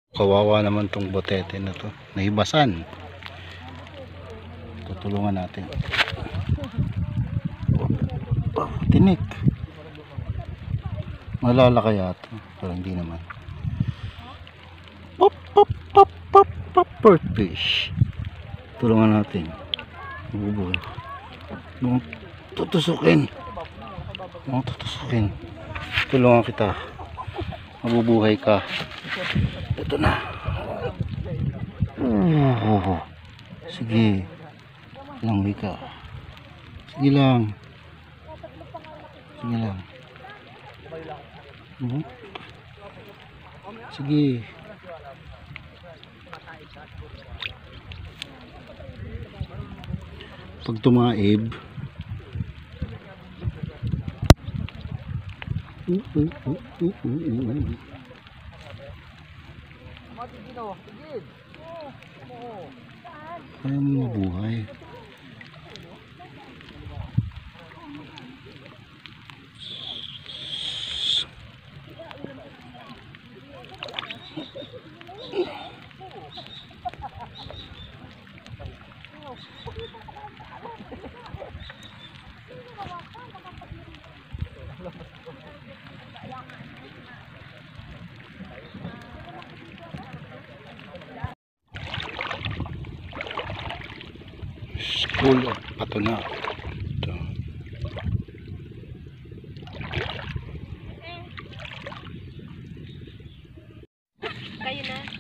Kawawa naman tong botete na to, nahibasan. Tutulungan natin. Tinik. Malala kaya ito, pero hindi naman. Pop pop pop pop pop bird fish. Tulungan natin. Mabubuhay. Mga tutusukin. Mga tutusukin. Tulungan kita. Mabubuhay ka. Ito na. Sige. Langoy ka. Sige lang. Sige lang. Sige. Pag tumaib, kaya mo mabuhay. School of Patuna. Ito. Kayo na.